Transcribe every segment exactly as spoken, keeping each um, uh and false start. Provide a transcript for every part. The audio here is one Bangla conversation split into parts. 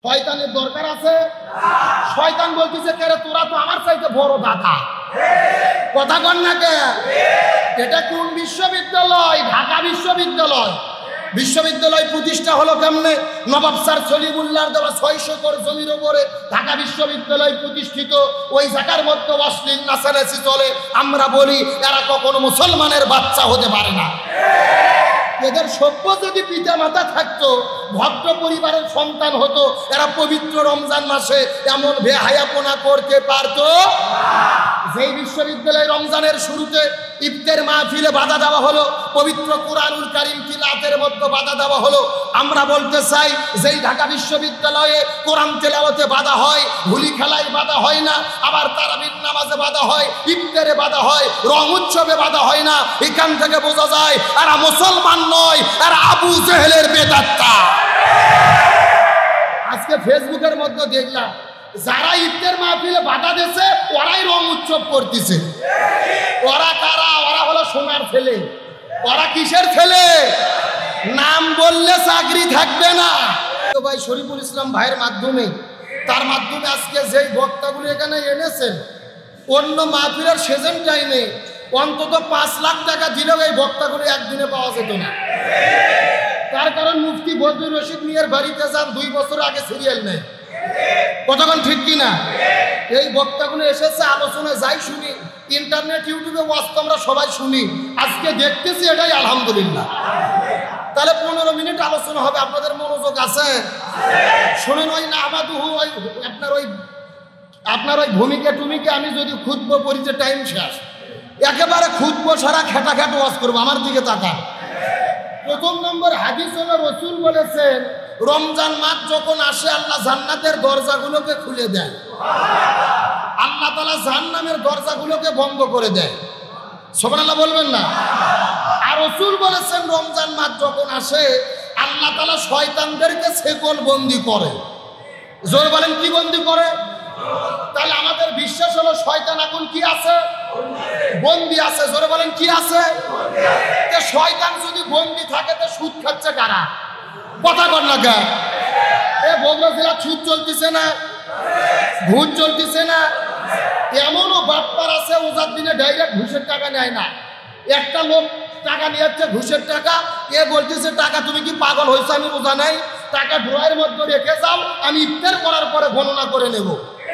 শয়তানের দরকার আছে? শয়তান বলতেছে কেরে তোরা তো আমার চাইতে বড় দাদা। কথা কন না কে? এটা কোন বিশ্ববিদ্যালয়? ঢাকা বিশ্ববিদ্যালয়। বিশ্ববিদ্যালয় প্রতিষ্ঠা হলো কেমনে? নবাব স্যার সলিমুল্লাহর দেওয়া ছয়শ একর জমির উপরে ঢাকা বিশ্ববিদ্যালয় প্রতিষ্ঠিত। ওই জায়গার মধ্যে অশ্লীল নাচানাচি চলে। আমরা বলি এরা কখনো মুসলমানের বাচ্চা হতে পারে না। এদের সভ্য যদি পিতা মাতা থাকতো, ভদ্র পরিবারের সন্তান হতো, এরা পবিত্র রমজান মাসে এমন বেহায়াপনা করতে পারত? যেই বিশ্ববিদ্যালয় রমজানের শুরুতে ইফতার মাহফিলে বাধা দেওয়া হলো, পবিত্র কুরআনুল কারীম তিলাওয়াতের মধ্যে বাধা দেওয়া হলো। আমরা বলতে চাই যেই ঢাকা বিশ্ববিদ্যালয়ে কোরআন তেলাওয়াতে বাধা হয়, হোলি খেলায় বাধা হয় না, আবার তারাবির নামাজে বাধা হয়, ইফতারে বাধা হয়, রং উৎসবে বাধা হয় না। এখান থেকে বোঝা যায় এরা মুসলমান নয়, এরা আবু জেহেলের বেদাত্তা। আজকে ফেসবুকের মধ্যে দেখলাম যারা ইফতার মাহফিলে বাধা দিয়েছে ওরাই রং উৎসব করতেছে। ওরা কারা? ওরা হলো সোনার ছেলে। ওরা কিসের ছেলে? নাম বললে চাকরি থাকবে না। ভাই শরীফুল ইসলাম ভাইয়ের মাধ্যমে, তার মাধ্যমে আজকে যেই বক্তাগুলো এখানে এনেছেন, অন্য মাহফিলের সেজন টাইমে অন্তত পাঁচ লাখ টাকা দিলেও এই বক্তাগুলো একদিনে পাওয়া যেত না। তার কারণ মুফতি বদরুর রশিদ মিয়ার বাড়িতে যান, দুই বছর আগে সিরিয়াল নেই। কতক্ষণ ঠিক কিনা? এই বক্তাগুলো এসেছে, আলোচনা যাই শুনি, ইন্টারনেট ইউটিউবে ওয়াজ তো আমরা সবাই শুনি, আজকে দেখতেছি, এটাই আলহামদুলিল্লাহ। তাহলে পনেরো মিনিট আলোচনা হবে, আপনাদের মনোযোগ আছে? শুনেন, ওই না আমাদু ওই আপনার ওই আপনার ওই ভূমিকা টুমিকে আমি যদি খুঁজবো পরিচয় টাইম শেষ, একেবারে খুঁজবো সারা খেটা খেটা ওয়াজ করবো। আমার দিকে তাকান। প্রথম নম্বর হাদিস হলো রাসূল বলেছেন রমজান মাস যখন আসে আল্লাহ জান্নাতের দরজাগুলোকে খুলে দেয়, আল্লাহ তাআলা জাহান্নামের দরজাগুলোকে বন্ধ করে দেয়। সুবহানাল্লাহ বলবেন না? আর রাসূল বলেছেন রমজান মাস যখন আসে আল্লাহ তাআলা শয়তানদেরকে শেকল বন্দি করে। জোরে বলেন, কি বন্দি করে? তাহলে আমাদের বিশ্বাস হলো শয়তান এখন কি আছে? বন্দি আছে। জোরে বলেন, কি আছে? শয়তান যদি বন্দি থাকে তো সুদ খাচ্ছে কারা? কথা কর না কে? এ বগুড়া জেলা সুদ চলতেছে না, ঘুষ চলতেছে না। এমনও বাটপার আছে ওজার দিনে ডাইরেক্ট ঘুষের টাকা নেয় না। একটা লোক টাকা নিয়ে যাচ্ছে ঘুষের টাকা, এ বলতেছে টাকা তুমি কি পাগল হয়েছে? আমি বোঝা নাই, টাকা ড্রয়ের মধ্যে রেখে যাও, আমি ইফতার করার পরে গণনা করে নেব।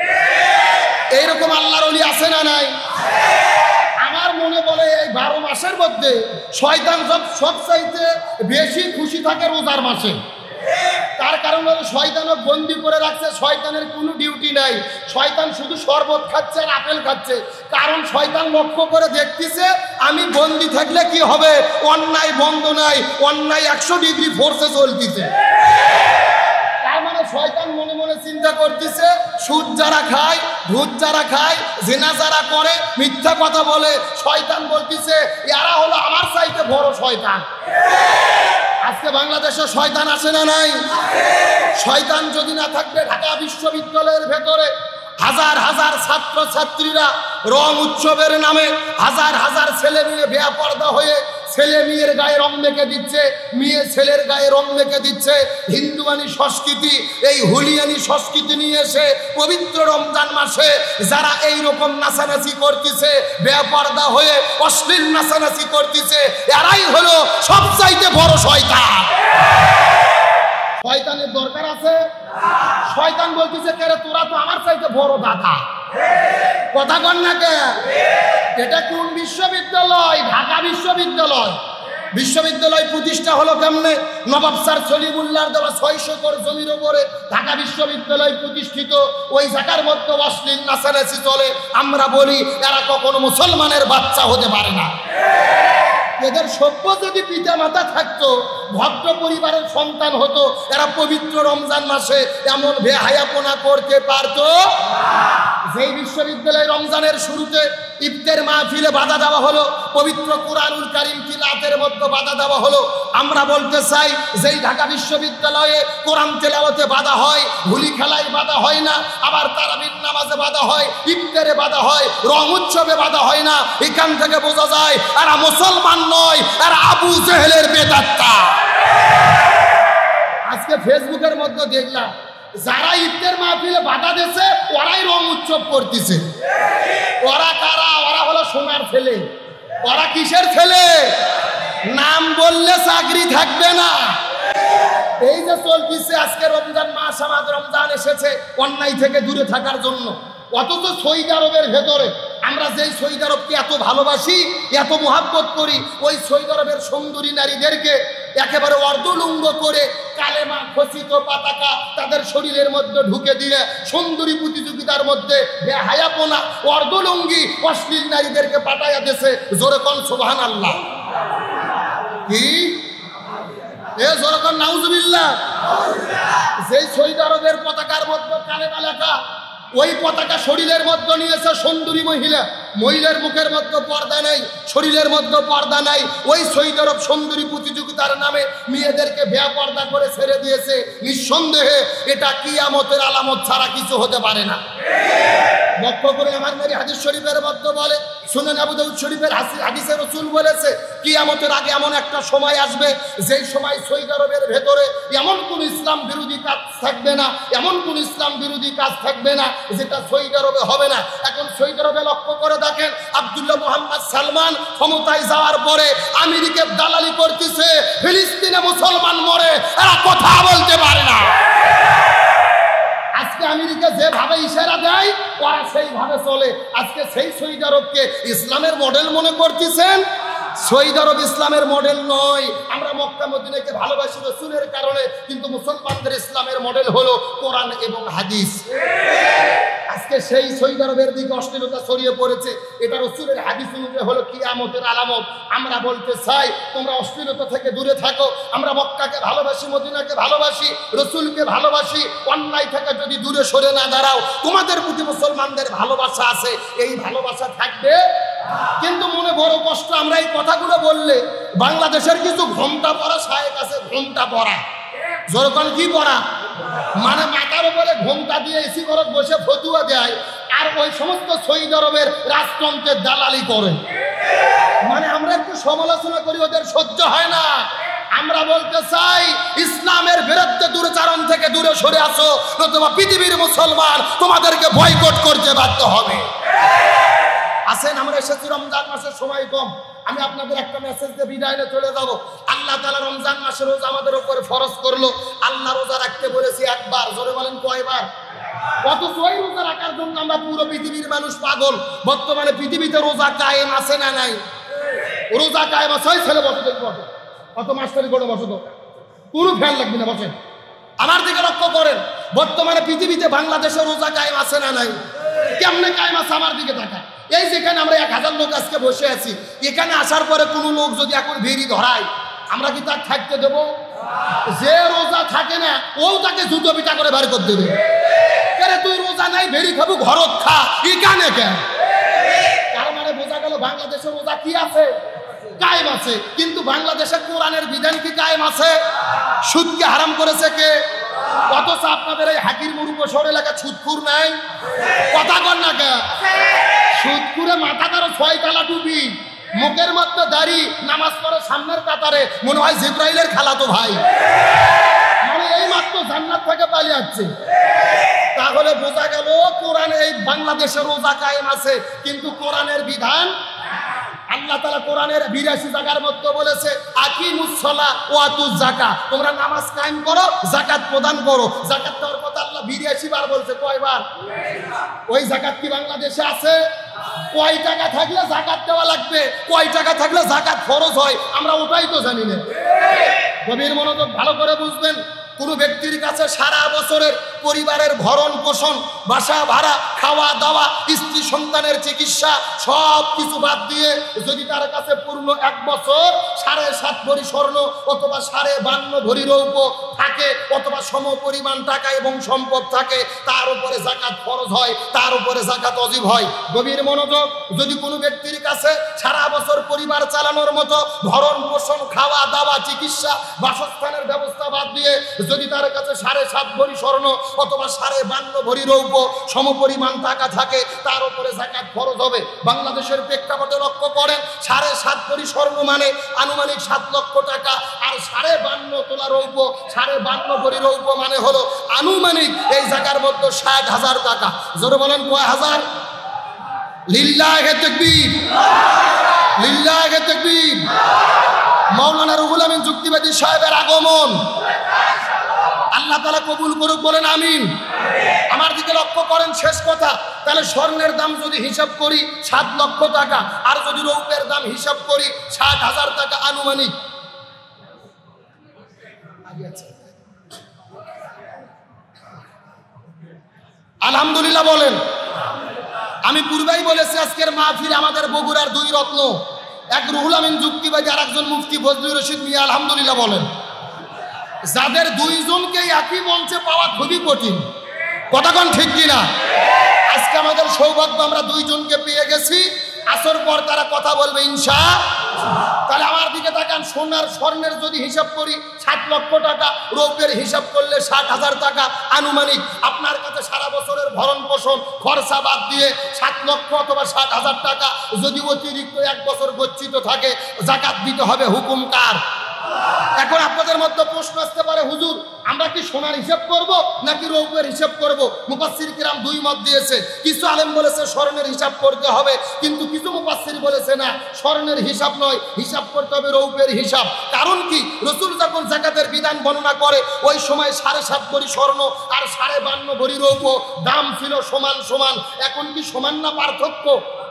এইরকম আল্লাহর ওলি আছে না নাই? আমার মনে বলে এই বারো মাসের মধ্যে শয়তান সব সবচাইতে বেশি খুশি থাকে রোজার মাসে। তার কারণ হলো শয়তানও বন্দি করে রাখছে, শয়তানের কোনো ডিউটি নাই, শয়তান শুধু শরবত খাচ্ছে আর আপেল খাচ্ছে। কারণ শয়তান লক্ষ্য করে দেখতেছে আমি বন্দি থাকলে কি হবে, অন্যায় বন্ধ নাই, অন্যায় একশো ডিগ্রি ফোর্সে চলতেছে। তার মানে শয়তান মনে মনে চিন্তা করতেছে সুদ যারা খায়, ঘুষ যারা খায়, জিনা যারা করে, মিথ্যা কথা বলে, শয়তান বলতেছে এরা হলো আমার চাইতে বড় শয়তান। আজকে বাংলাদেশে শয়তান আছে না নাই? শয়তান যদি না থাকবে ঢাকা বিশ্ববিদ্যালয়ের ভেতরে হাজার হাজার ছাত্র ছাত্রীরা রং উৎসবের নামে হাজার হাজার ছেলে মেয়ে বেপরদা হয়ে ছেলে মেয়ের গায়ে রং মেখে দিচ্ছে, মেয়ে ছেলের গায়ে রং মেখে দিচ্ছে। হিন্দুয়ানি সংস্কৃতি, এই হুলিয়ানি সংস্কৃতি নিয়ে এসে পবিত্র রমজান মাসে যারা এই রকম নাচানাচি করতেছে, বেপরদা হয়ে অশ্লীল নাচানাচি করতেছে, এরাই হলো সবচাইতে বড় শয়তান। শয়তানের দরকার আছে? শয়তান বলতেছে কেরে তোরা তো আমার চাইতে বড় দাদা। কথা কন না কে? এটা কোন বিশ্ববিদ্যালয়? ঢাকা বিশ্ববিদ্যালয়। বিশ্ববিদ্যালয় প্রতিষ্ঠা হলো কেমনে? নবাব স্যার সলিমুল্লাহর দেওয়া ছয়শ একর জমির উপরে ঢাকা বিশ্ববিদ্যালয় প্রতিষ্ঠিত। ওই জায়গার মধ্যে অশ্লীল নাচানাচি চলে। আমরা বলি এরা কখনো মুসলমানের বাচ্চা হতে পারে না। এদের সভ্য যদি পিতা মাতা থাকতো, ভদ্র পরিবারের সন্তান হতো, এরা পবিত্র রমজান মাসে এমন বেহায়াপনা করতে পারত? যেই বিশ্ববিদ্যালয় রমজানের শুরুতে ইফতার মাহফিলে বাধা দেওয়া হলো, পবিত্র কুরআনুল কারীম তিলাওয়াতের মধ্যে বাধা দেওয়া হলো। আমরা বলতে চাই যেই ঢাকা বিশ্ববিদ্যালয়ে কোরআন তেলাওয়াতে বাধা হয়, হোলি খেলায় বাধা হয় না, আবার তারাবির নামাজে বাধা হয়, ইফতারে বাধা হয়, রং উৎসবে বাধা হয় না। এখান থেকে বোঝা যায় এরা মুসলমান নয়, এরা আবু জেহেলের বেদাত্তা। আজকে ফেসবুকের মধ্যে দেখলাম যারা ইফতার মাহফিলে বাধা দিয়েছে ওরাই রং উৎসব করতেছে। ওরা কারা? ওরা হলো সোনার ছেলে। ওরা কিসের ছেলে? নাম বললে চাকরি থাকবে না। এই যে চলতেছে আজকে রমজান মাস, আমাদের রমজান এসেছে অন্যায় থেকে দূরে থাকার জন্য, অথচ সৌদি আরবের ভেতরে আমরা যেই সৌদি আরবকে এত ভালোবাসি, এত মহাব্বত করি, ওই সৌদি আরবের সুন্দরী নারীদেরকে একেবারে অর্ধলুঙ্গ করে কালেমা খচিত পতাকা তাদের শরীরের মধ্যে ঢুকে দিয়ে সুন্দরী প্রতিযোগিতার মধ্যে বেহায়াপনা অর্ধলুঙ্গি অশ্লীল নারীদেরকে পাঠাইয়া দিয়েছে। জোরে কোন সুবহানাল্লাহ। কি এ জোরে কোন নাউজুবিল্লাহ। যেই সৌদি আরবের পতাকার মধ্যে কালেমা লেখা, ওই পতাকা শরীরের মধ্যে নিয়েছে সুন্দরী মহিলা, মহিলার মুখের মধ্যে পর্দা নাই, শরীরের মধ্যে পর্দা নাই। ওই সৌদি আরব সুন্দরী প্রতিযোগিতার নামে মেয়েদেরকে বেপর্দা করে ছেড়ে দিয়েছে। নিঃসন্দেহে এটা কিয়ামতের আলামত ছাড়া কিছু হতে পারে না। লক্ষ্য করে আমার নবী হাদিস শরীফের মধ্যে বলে, সুনান আবু দাউদ শরীফের হাদিসে রাসূল বলেছে, কিয়ামতের আগে এমন একটা সময় আসবে যেই সময় সৌদি আরবের ভেতরে এমন কোন ইসলাম বিরোধী কাজ থাকবে না, এমন কোন ইসলাম বিরোধী কাজ থাকবে না যেটা সৌদি আরবে হবে না। এখন সৌদি আরবে লক্ষ্য করে দেখেন, আব্দুল্লাহ মুহাম্মদ সালমান ক্ষমতায় যাওয়ার পরে আমেরিকার দালালি করতেছে, ফিলিস্তিনে মুসলমান মরে, এরা কথা বলতে পারে না। আজকে আমেরিকা যেভাবে ইশারা দেয় ওরা সেইভাবে চলে। আজকে সেই সৌদি আরবকে ইসলামের মডেল মনে করতেছেন। সৌদি আরব ইসলামের মডেল নয়। আমরা মক্কা মদিনাকে ভালোবাসি রাসূলের কারণে, কিন্তু মুসলমানদের ইসলামের মডেল হলো কোরআন এবং হাদিস। আজকে সেই সৌদি আরবের দিকে অশ্লীলতা ছড়িয়ে পড়েছে। এটা রাসূলের হাদিস অনুযায়ী হলো কিয়ামতের আলামত। আমরা বলতে চাই তোমরা অশ্লীলতা থেকে দূরে থাকো। আমরা মক্কাকে ভালোবাসি, মদিনাকে ভালোবাসি, রাসূলকে ভালোবাসি। অন্যায় থেকে যদি দূরে সরে না দাঁড়াও, তোমাদের প্রতি মুসলমানদের ভালোবাসা আছে, এই ভালোবাসা থাকবে। কিন্তু মনে বড় কষ্ট, আমরা এই কথাগুলো বললে বাংলাদেশের কিছু ঘোমটা পরা শায়েখ আছে, ঘোমটা পরা, যেরকম কি পরা মানে মাথার উপরে ঘোমটা দিয়ে এসি ঘরে বসে ফতুয়া দেয়, আর ওই সমস্ত সৌদি আরবের রাজতন্ত্রের দালালি করে। মানে আমরা একটু সমালোচনা করি, ওদের সহ্য হয় না। আমরা বলতে চাই ইসলামের বিরুদ্ধে দুরাচরণ থেকে দূরে সরে আসো, নতুবা পৃথিবীর মুসলমান তোমাদেরকে বয়কট করতে বাধ্য হবে। আসেন, আমরা এসেছি রমজান মাসের সময় কম, আমি আপনাদের একটা মেসেজ দিয়ে বিদায় নিয়ে চলে যাব। আল্লাহ তাআলা রমজান মাসের রোজা আমাদের উপরে ফরজ করলো। আল্লাহ রোজা রাখতে বলেছি একবার, জোরে বলেন কয়বার? অথচ ওই রোজা রাখার জন্য আমরা পুরো পৃথিবীর মানুষ পাগল। বর্তমানে পৃথিবীতে রোজা কায়েম আছে না নাই? রোজা কায়েম আছে। ওই ছেলে বসে দেখবো, অত মাস্টারি করে বসো তো, কোনো ফ্যান লাগবে না, বসেন। আমার দিকে লক্ষ্য করেন, বর্তমানে পৃথিবীতে বাংলাদেশে রোজা কায়েম আছে না নাই? কেমনে কায়েম আছে? আমার দিকে তাকায়। এই যেখানে আমরা এক হাজার লোক আজকে বসে আছি, এখানে আসার পরে কোনো লোক যদি এখন ভেড়ি ধরায়, আমরা কি তার থাকতে দেব? যে রোজা থাকে না ও তাকে জুতো পিটা করে বের করে দেবে। তুই রোজা নাই, ভেড়ি খাবো, ঘরত খা, এখানে কেন? তার মানে বোঝা গেল বাংলাদেশে রোজা কি আছে? কায়েম আছে। কিন্তু বাংলাদেশে কোরআনের বিধান কি কায়েম আছে? সুদকে হারাম করেছে কে? অথচ আপনাদের এই হাকির মুরুব শহর এলাকা সুদখুর নাই, কথা কর না কে? সুদখুরে মাথা তার ছয় তালা টুপি, মুখের মধ্যে দাড়ি, নামাজ পড়ে সামনের কাতারে, মনে হয় জিব্রাইলের খালাতো ভাই। মানে এই মাত্র জান্নাত থেকে পালিয়ে যাচ্ছে। তাহলে বোঝা গেল কোরআনে এই বাংলাদেশে রোজা কায়েম আছে, কিন্তু কোরআনের বিধান। আল্লাহ তাআলা কোরআনের বিরাশি জায়গার মধ্যে বলেছে আকিমুস সালাহ ওয়া আতুজ যাকাত, তোমরা নামাজ কায়েম করো, যাকাত প্রদান করো। যাকাত দেওয়ার কথা আল্লাহ বিরাশি বার বলছে। কয়বার? ওই যাকাত কি বাংলাদেশে আছে? কয় টাকা থাকলে যাকাত দেওয়া লাগবে, কয় টাকা থাকলে যাকাত ফরজ হয়, আমরা ওটাই তো জানি না। গভীর মনোযোগ ভালো করে বুঝবেন। কোনো ব্যক্তির কাছে সারা বছরের পরিবারের ভরণ পোষণ, বাসা ভাড়া, খাওয়া দাওয়া, স্ত্রী সন্তানের চিকিৎসা সব কিছু বাদ দিয়ে যদি তার কাছে পূর্ণ এক বছর সাড়ে সাত ভরি স্বর্ণ অথবা সাড়ে বান্ন ভরি রৌপ্য থাকে, অথবা সম পরিমাণ টাকা এবং সম্পদ থাকে, তার উপরে যাকাত ফরজ হয়, তার উপরে যাকাত ওয়াজিব হয়। গভীর মনোযোগ। যদি কোনো ব্যক্তির কাছে সারা বছর পরিবার চালানোর মতো ভরণ পোষণ, খাওয়া দাওয়া, চিকিৎসা, বাসস্থানের ব্যবস্থা বাদ দিয়ে যদি তার কাছে সাড়ে সাত ভরি স্বর্ণ অথবা সাড়ে বান্ন ভরি রৌপ্য সমপরিমাণ টাকা থাকে, তার উপরে যাকাত ফরজ হবে। বাংলাদেশের প্রেক্ষাপটে লক্ষ্য করেন, সাড়ে সাত ভরি স্বর্ণ মানে আনুমানিক সাত লক্ষ টাকা, আর সাড়ে বান্ন তোলা রৌপ্য, সাড়ে বান্ন ভরি রৌপ্য মানে হলো আনুমানিক এই জায়গার মধ্যে ষাট হাজার টাকা। জোরে বলেন কয় হাজার? লিল্লাহে তাকবীর, লিল্লাহে তাকবীর। মাওলানা রুহুল আমিন যুক্তিবাদী সাহেবের আগমন আল্লাহ তাআলা কবুল করুক, বলেন আমিন। আমার দিকে লক্ষ্য করেন, শেষ কথা। তাহলে স্বর্ণের দাম যদি হিসাব করি সাত লক্ষ টাকা, আর যদি রৌপ্যের দাম হিসাব করি ষাট হাজার টাকা আনুমানিক। আলহামদুলিল্লাহ বলেন। আমি পূর্বেই বলেছি আজকের মাহফিল আমাদের বগুড়ার দুই রত্ন, এক রুহুল আমিন যুক্তিবাদী আর একজন মুফতি ফজলুর রশিদ মিয়া। আলহামদুলিল্লাহ বলেন। যাদের দুইজনকে একই মঞ্চে পাওয়া খুবই কঠিন, কথাক্ষণ ঠিক কিনা? আজকে আমাদের সৌভাগ্য, আমরা দুইজনকে পেয়ে গেছি। আসর পর তারা কথা বলবে ইনশাআল্লাহ। তাহলে আমার দিকে তাকান, সোনার স্বর্ণের যদি হিসাব করি সাত লক্ষ টাকা, রৌপ্যের হিসাব করলে ষাট হাজার টাকা আনুমানিক। আপনার কাছে সারা বছরের ভরণ পোষণ খরচা বাদ দিয়ে সাত লক্ষ অথবা ষাট হাজার টাকা যদি অতিরিক্ত এক বছর গচ্ছিত থাকে, যাকাত দিতে হবে। হুকুম কার? এখন আপনাদের মধ্যে প্রশ্ন আসতে পারে, হুজুর আমরা কি সোনার হিসাব করব নাকি রৌপ্যের হিসাব করব? মুফাসসির কিরাম দুই মত দিয়েছে। কিছু আলেম বলেছে স্বর্ণের হিসাব করতে হবে, কিন্তু কিছু মুফাসসির বলেছে না, স্বর্ণের হিসাব নয়, হিসাব করতে হবে রৌপ্যের হিসাব। কারণ কি? রাসূল যখন যাকাতের বিধান বর্ণনা করে ওই সময় সাড়ে সাত ভরি স্বর্ণ আর সাড়ে বান্ন ভরি রৌপ্য দাম ছিল সমান সমান। এখন কি সমান না পার্থক্য?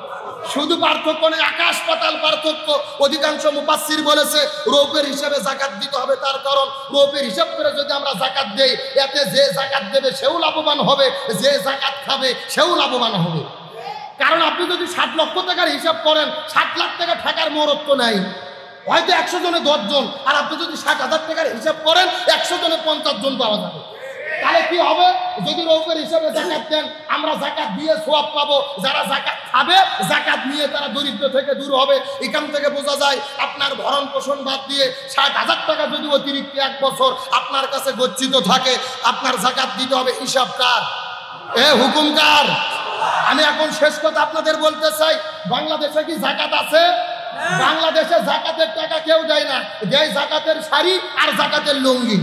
শুধু পার্থক্য নেই, আকাশ পাতাল পার্থক্য। অধিকাংশ মুফাসসির বলেছে রৌপ্যের হিসাবে যাকাত দিতে হবে। তার কারণ রৌপ্যের হিসাব করে যদি আমরা যাকাত দেই, এতে যে যাকাত দেবে সেও লাভবান হবে, যে যাকাত খাবে সেও লাভবান হবে। কারণ আপনি যদি ষাট লক্ষ টাকার হিসাব করেন, ষাট লাখ টাকা থাকার মরত্ব নাই, হয়তো একশো জনে দশ জন। আর আপনি যদি ষাট হাজার টাকার হিসাব করেন, একশো জনে পঞ্চাশ জন পাওয়া যাবে। তাহলে কি হবে? যদি রৌপ্যের হিসাবে যাকাত দেন, আমরা যাকাত দিয়ে সওয়াব পাবো। যারা যাকাত খাবে, যাকাত নিয়ে তারা দরিদ্র থেকে দূর হবে। এখান থেকে বোঝা যায় আপনার ভরণ পোষণ বাদ দিয়ে ষাট হাজার টাকা যদি অতিরিক্ত এক বছর আপনার কাছে গচ্ছিত থাকে, আপনার যাকাত দিতে হবে। হিসাব কার? এ হুকুম কার? আমি এখন শেষ কথা আপনাদের বলতে চাই, বাংলাদেশে কি যাকাত আছে? বাংলাদেশে যাকাতের টাকা কেউ দেয় না, দেয় যাকাতের শাড়ি আর যাকাতের লুঙ্গি।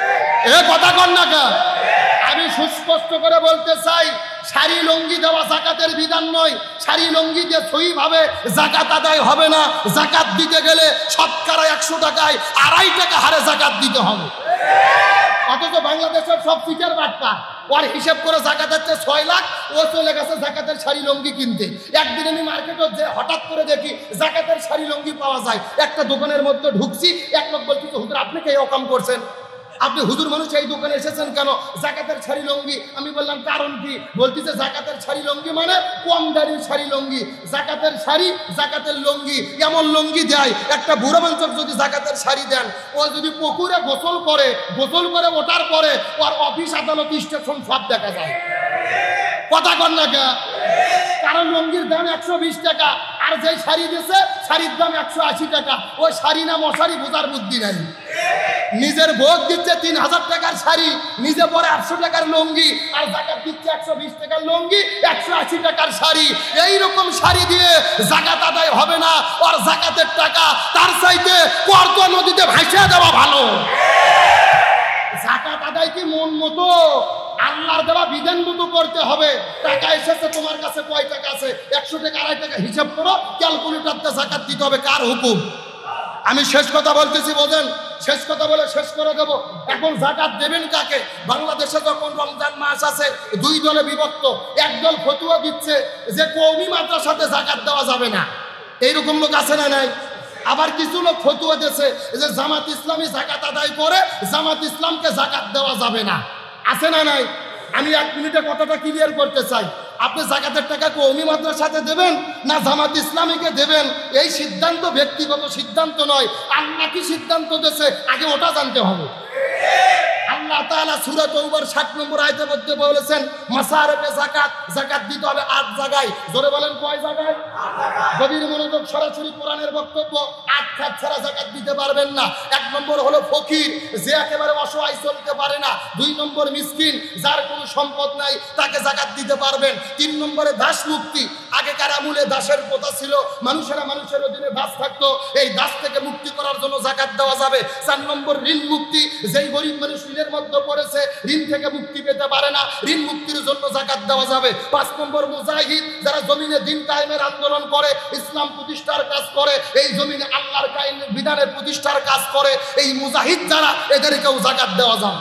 এ কথা কন না কা? আমি সুস্পষ্ট করে বলতে চাই, শাড়ি লুঙ্গি দেওয়া যাকাতের বিধান নয়। শাড়ি লুঙ্গি দিয়ে সহিভাবে যাকাত আদায় হবে না। যাকাত দিতে গেলে শতকরা একশো টাকায় আড়াই টাকা হারে যাকাত দিতে হবে। অথচ বাংলাদেশের সব সিটের বাট্টা, ওর হিসেব করে যাকাত হচ্ছে ছয় লাখ, ও চলে গেছে যাকাতের শাড়ি লুঙ্গি কিনতে। একদিন আমি মার্কেটে যে হঠাৎ করে দেখি যাকাতের শাড়ি লুঙ্গি পাওয়া যায়। একটা দোকানের মধ্যে ঢুকছি, এক লোক বলছি, হুজুর আপনি কে অকাম করছেন? আপনি হুজুর মানুষ এই দোকানে এসেছেন কেন? যাকাতের শাড়ি লুঙ্গি। আমি বললাম কারণ কি? বলতেছে জাকাতের শাড়ি লুঙ্গি মানে কম দাড়ির শাড়ি লুঙ্গি। জাকাতের শাড়ি, জাকাতের লুঙ্গি, এমন লুঙ্গি দেয় একটা বুড়ো মানুষ যদি জাকাতের শাড়ি দেন, ও যদি পুকুরে গোসল করে, গোসল করে ওঠার পরে ওর অফিস আদালত স্টেশন সব দেখা যায়। কথা কন না কে? কারণ লুঙ্গির দাম একশো বিশ টাকা, আর যে শাড়ি দিয়েছে শাড়ির দাম একশো আশি টাকা। ওই শাড়ি না মশারি বোঝার বুদ্ধি নাই। নিজের ভোগ দিচ্ছে তিন হাজার টাকার শাড়ি, নিজে পরে আটশো টাকার লুঙ্গি, আর জাকাত দিচ্ছে একশো বিশ টাকার লুঙ্গি, একশো আশি টাকার শাড়ি। এইরকম শাড়ি দিয়ে জাকাত আদায় হবে না। আর জাকাতের টাকা তার চাইতে কর্ত নদীতে ভাসিয়ে দেওয়া ভালো। জাকাত আদায় কি মন মতো আল্লাহর দেওয়া বিধান মতো করতে হবে। টাকা এসেছে তোমার কাছে, কয় টাকা আছে? একশো টাকা, আড়াই টাকা হিসাব করো, ক্যালকুলেটরতে জাকাত দিতে হবে। কার হুকুম? আমি শেষ কথা বলতেছি, বোঝেন? শেষ কথা বলে শেষ করে দেব। এখন জাকাত দেবেন কাকে? বাংলাদেশে যখন রমজান মাস আছে দুই দলে বিভক্ত। একদল ফতুয়া দিচ্ছে যে কওমি মাদ্রাসাতে জাকাত দেওয়া যাবে না। এইরকম লোক আছে না নাই? আবার কিছু লোক ফতুয়া দিয়েছে যে জামাত ইসলামী জাকাত আদায় করে জামাত ইসলামকে জাকাত দেওয়া যাবে না। আছে না নাই? আমি এক মিনিটে কথাটা ক্লিয়ার করতে চাই। আপনি জাকাতের টাকা কওমি মাদ্রাসাতে দেবেন না জামাত ইসলামীকে দেবেন, এই সিদ্ধান্ত ব্যক্তিগত সিদ্ধান্ত নয়। আল্লাহ কি সিদ্ধান্ত দিয়েছে আগে ওটা জানতে হবে। আল্লাহ আল্লাহ তাআলা সূরা তাওবার ষাট নম্বর আয়াতের মধ্যে বলেছেন মাসারিফে যাকাত, যাকাত দিতে হবে আট জায়গায়। জোরে বলেন কয় জায়গায়? আট জায়গায়। গভীর মনোযোগ, সরাসরি কোরআনের বক্তব্য। আট খাত ছাড়া যাকাত দিতে পারবেন না। এক নম্বর হলো ফকির, যে একেবারে অসহায়, চলতে পারে না। দুই নম্বর মিসকিন, যার কোনো সম্পদ নাই, তাকে যাকাত দিতে পারবেন। তিন নম্বরে দাস মুক্তি, আগেকার আমলে দাসের প্রথা ছিল, মানুষেরা মানুষের অধীনে দাস থাকতো, এই দাস থেকে মুক্তি করার জন্য যাকাত দেওয়া যাবে। চার নম্বর ঋণ মুক্তি, যেই গরিব মানুষ ঋণের মধ্যে পড়েছে, ঋণ থেকে মুক্তি পেতে পারে না, ঋণ মুক্তির জন্য যাকাত দেওয়া যাবে। পাঁচ নম্বর মুজাহিদ, যারা জমিনে দিন কায়েমের আন্দোলন করে, ইসলাম প্রতিষ্ঠার কাজ করে, এই জমিনে আল্লাহর কায়েম বিধানের প্রতিষ্ঠার কাজ করে, এই মুজাহিদ যারা, এদেরকেও যাকাত দেওয়া যাবে।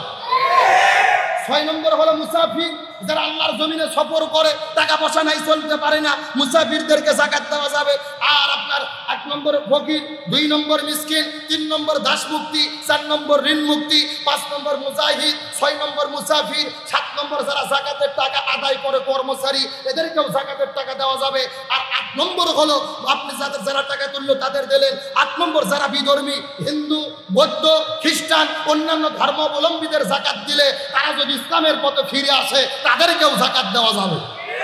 ছয় নম্বর হলো মুসাফির, যারা আল্লাহর জমিনে সফর করে, টাকা পয়সা নাই, চলতে পারে না, মুসাফিরদেরকে যাকাত দেওয়া যাবে। আর আপনার আট নম্বর ফকির, দুই নম্বর মিসকিন, তিন নম্বর দাস মুক্তি, চার নম্বর ঋণ মুক্তি, পাঁচ নম্বর মুজাহিদ, ছয় নম্বর মুসাফির, সাত নম্বর যারা যাকাতের টাকা আদায় করে কর্মচারী, এদেরকেও যাকাতের টাকা দেওয়া যাবে। আর আট নম্বর হলো আপনি যাদের যারা টাকা তুললো তাদের দিলেন। আট নম্বর যারা বিধর্মী, হিন্দু, বৌদ্ধ, খ্রিস্টান, অন্যান্য ধর্মাবলম্বীদের যাকাত দিলে তারা যদি ইসলামের পথে ফিরে আসে, তাদেরকেও যাকাত দেওয়া যাবে।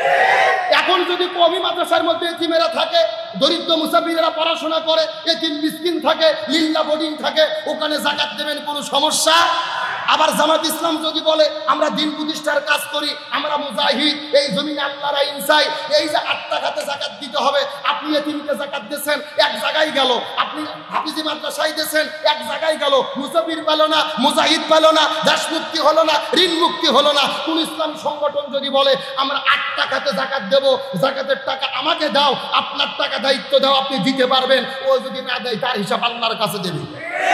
এখন যদি কওমি মাদ্রাসার মধ্যে এতিমেরা থাকে, দরিদ্র মুসাফিরেরা পড়াশোনা করে, এতিম মিসকিন থাকে, লিল্লা বোর্ডিং থাকে, ওখানে যাকাত দেবেন, কোনো সমস্যা। আবার জামাত ইসলাম যদি বলে আমরা দিন প্রতিষ্ঠার কাজ করি, আমরা মুজাহিদ, এই জমিনে আল্লাহর আইন চাই, এই যে আটটা খাতে যাকাত দিতে হবে, আপনি এতিমকে যাকাত দিয়েছেন, এক জায়গায় গেল, আপনি হাফিজি মাদ্রাসায় দিয়েছেন, এক জায়গায় গেল, মুসাফির পেল না, মুজাহিদ পেল না, দাস মুক্তি হলো না, ঋণ মুক্তি হলো না। কোন ইসলাম সংগঠন যদি বলে আমরা আটটা খাতে যাকাত দেব, যাকাতের টাকা আমাকে দাও, আপনার টাকা দায়িত্ব দাও, আপনি দিতে পারবেন, ও যদি না দেয় তার হিসাব আল্লাহর কাছে দেবে।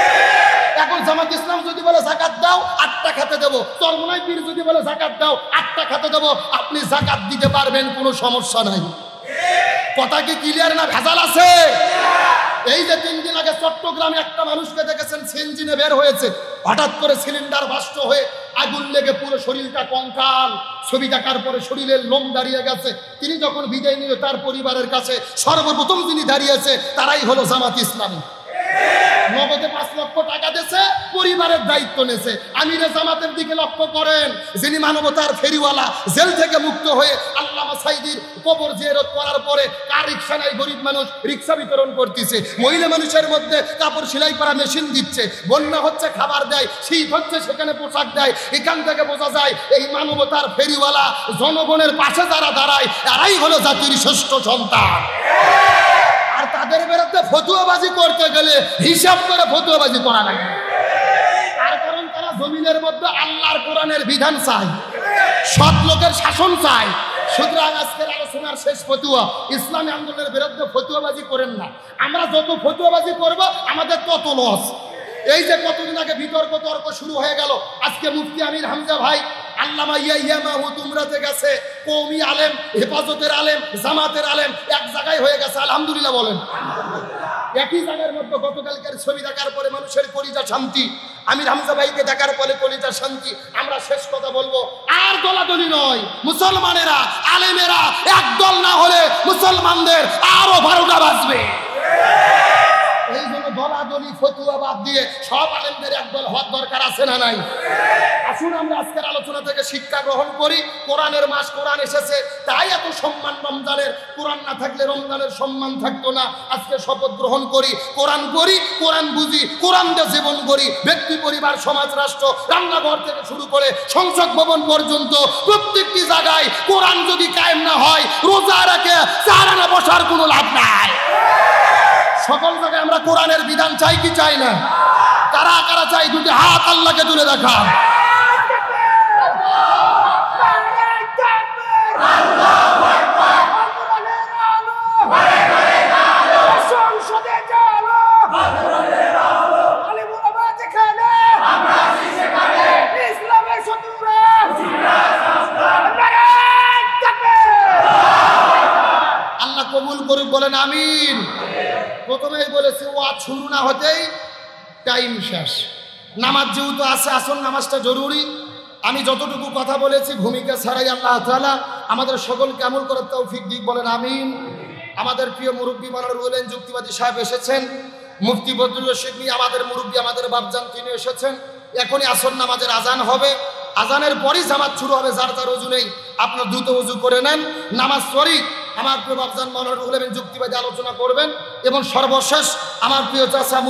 এখন জামাত ইসলাম যদি বলে যাকাত দাও, আটটা খাতে দেবো, চরমনাই পীর যদি বলে যাকাত দাও, আটটা খাতে দেবো, আপনি যাকাত দিতে পারবেন, কোনো সমস্যা নাই। কথা কি ক্লিয়ার না ভেজাল আছে? এই যে তিন দিন আগে চট্টগ্রামে একটা মানুষকে দেখেছেন সিএনজিনে বের হয়েছে, হঠাৎ করে সিলিন্ডার বাস্ট হয়ে আগুন লেগে পুরো শরীরটা কঙ্কাল, ছবি দেখার পরে শরীরের লোম দাঁড়িয়ে গেছে। তিনি যখন বিদায় নিল, তার পরিবারের কাছে সর্বপ্রথম যিনি দাঁড়িয়েছে তারাই হলো জামাত ইসলামী। নগদে পাঁচ লক্ষ টাকা দিয়েছে, পরিবারের দায়িত্ব নিয়েছে। আমিরে জামাতের দিকে লক্ষ্য করেন, যিনি মানবতার ফেরিওয়ালা, জেল থেকে মুক্ত হয়ে আল্লামা সাইদির কবর জিয়ারত করার পরে কার রিক্সা নাই, গরিব মানুষ রিক্সা বিতরণ করতেছে, মহিলা মানুষের মধ্যে কাপড় সেলাই করা মেশিন দিচ্ছে, বন্যা হচ্ছে খাবার দেয়, শীত হচ্ছে সেখানে পোশাক দেয়। এখান থেকে বোঝা যায় এই মানবতার ফেরিওয়ালা, জনগণের পাশে যারা দাঁড়ায়, তারাই হলো জাতির শ্রেষ্ঠ সন্তান। আর তাদের বিরুদ্ধে ফতুয়াবাজি করতে গেলে হিসাব করে ফতুয়াবাজি করা লাগে, তার কারণ তারা জমিনের মধ্যে আল্লাহর কোরআনের বিধান চায়, সৎ লোকের শাসন চায়। সুতরাং আজকের আলোচনার শেষ ফতুয়া, ইসলামী আন্দোলনের বিরুদ্ধে ফতুয়াবাজি করেন না। আমরা যত ফতুয়াবাজি করব আমাদের তত লস। এই যে কতদিন আগে বিতর্ক তর্ক শুরু হয়ে গেল, আজকে মুফতি আমির হামজা ভাই আল্লামা ইয়া ইয়া মাহমুদ উমরাতে গেছে, কওমি আলেম, হেফাজতের আলেম, জামাতের আলেম এক জায়গায় হয়ে গেছে, আলহামদুলিল্লাহ বলেন। একই জায়গার মধ্যে গতকালকের ছবি দেখার পরে মানুষের কলিজা শান্তি, আমির হামজা ভাইকে দেখার পরে কলিজা শান্তি। আমরা শেষ কথা বলবো, আর দলাদলি নয়, মুসলমানেরা, আলেমেরা একদল না হলে মুসলমানদের আরো বারোটা বাজবে। এই জন্য দলাদলি ফতুয়া বাদ দিয়ে সব আলেমদের একদল হওয়ার দরকার আছে না নাই? আসুন আমরা আজকের আলোচনা থেকে শিক্ষা গ্রহণ করি। কোরআনের মাস, কোরআন এসেছে তাই এত সম্মান রমজানের, কোরআন না থাকলে রমজানের সম্মান থাকতো না। আজকে শপথ গ্রহণ করি, কোরআন করি, কোরআন বুঝি, কোরআন দিয়ে জীবন করি। ব্যক্তি, পরিবার, সমাজ, রাষ্ট্র, রান্নাঘর থেকে শুরু করে সংসদ ভবন পর্যন্ত প্রত্যেকটি জায়গায় কোরআন যদি কায়েম না হয়, রোজা রেখে চার আনা বসার কোনো লাভ নাই। সকল জায়গায় আমরা কোরআনের বিধান চাই কি চাই না? কারা কারা চাই দুটি হাত আল্লাহকে তুলে দেখা। আল্লাহ কবুল করুক, বলেন আমিন। প্রথমেই বলেছি ওয়াজ শুরু না হতেই টাইম শেষ। নামাজ যেহেতু আছে, আসল নামাজটা জরুরি। আমি যতটুকু কথা বলেছি ভূমিকা ছাড়াই আল্লাহ তাআলা আমাদের সকলকে আমল করার তৌফিক দিক, বলেন আমিন। আমাদের প্রিয় মুরব্বী মাওলানা রুহুল যুক্তিবাদী সাহেব এসেছেন, মুফতি বদরুল রশিদ মিয়া আমাদের মুরব্বী, আমাদের বাপজান, তিনি এসেছেন। এখনই আসর নামাজের আজান হবে, আজানের পরই জামাত শুরু হবে। যার যার ওযু নেই আপনার দ্রুত ওযু করে নেন, নামাজ পড়ি। আমার প্রিয় বাবজান মাওলানা রুহুল আমিন যুক্তিবাদী আলোচনা করবেন এবং সর্বশেষ আমার প্রিয় চাচা